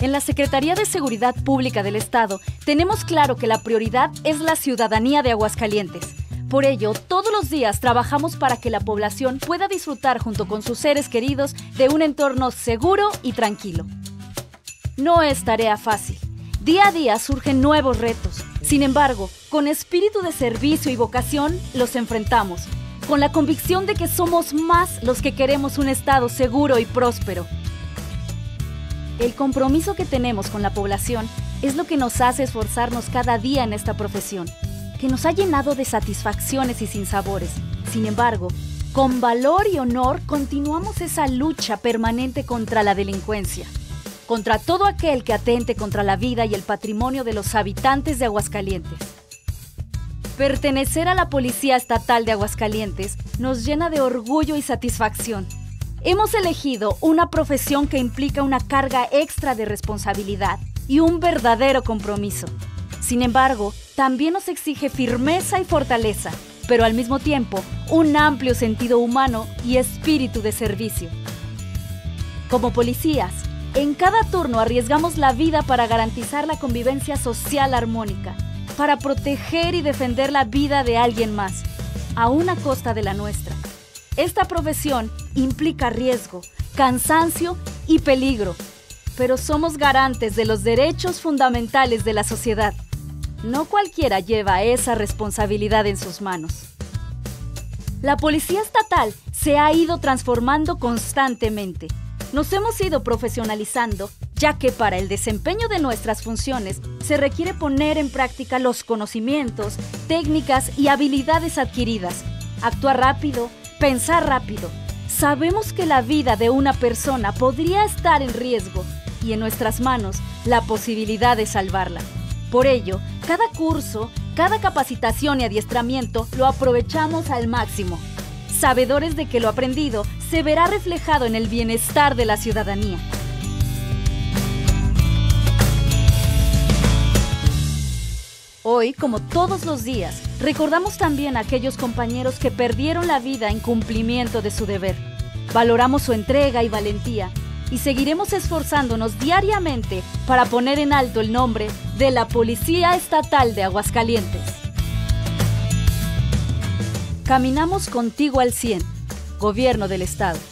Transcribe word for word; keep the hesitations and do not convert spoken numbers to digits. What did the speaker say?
En la Secretaría de Seguridad Pública del Estado tenemos claro que la prioridad es la ciudadanía de Aguascalientes. Por ello, todos los días trabajamos para que la población pueda disfrutar junto con sus seres queridos de un entorno seguro y tranquilo. No es tarea fácil. Día a día surgen nuevos retos. Sin embargo, con espíritu de servicio y vocación los enfrentamos, con la convicción de que somos más los que queremos un estado seguro y próspero. El compromiso que tenemos con la población es lo que nos hace esforzarnos cada día en esta profesión, que nos ha llenado de satisfacciones y sinsabores. Sin embargo, con valor y honor continuamos esa lucha permanente contra la delincuencia, contra todo aquel que atente contra la vida y el patrimonio de los habitantes de Aguascalientes. Pertenecer a la Policía Estatal de Aguascalientes nos llena de orgullo y satisfacción. Hemos elegido una profesión que implica una carga extra de responsabilidad y un verdadero compromiso. Sin embargo, también nos exige firmeza y fortaleza, pero al mismo tiempo un amplio sentido humano y espíritu de servicio. Como policías, en cada turno arriesgamos la vida para garantizar la convivencia social armónica, para proteger y defender la vida de alguien más, a una costa de la nuestra. Esta profesión implica riesgo, cansancio y peligro, pero somos garantes de los derechos fundamentales de la sociedad. No cualquiera lleva esa responsabilidad en sus manos. La Policía Estatal se ha ido transformando constantemente. Nos hemos ido profesionalizando, ya que para el desempeño de nuestras funciones se requiere poner en práctica los conocimientos, técnicas y habilidades adquiridas, actuar rápido, pensar rápido. Sabemos que la vida de una persona podría estar en riesgo y en nuestras manos la posibilidad de salvarla. Por ello, cada curso, cada capacitación y adiestramiento lo aprovechamos al máximo, sabedores de que lo aprendido se verá reflejado en el bienestar de la ciudadanía. Hoy, como todos los días, recordamos también a aquellos compañeros que perdieron la vida en cumplimiento de su deber. Valoramos su entrega y valentía y seguiremos esforzándonos diariamente para poner en alto el nombre de la Policía Estatal de Aguascalientes. Caminamos contigo al cien, Gobierno del Estado.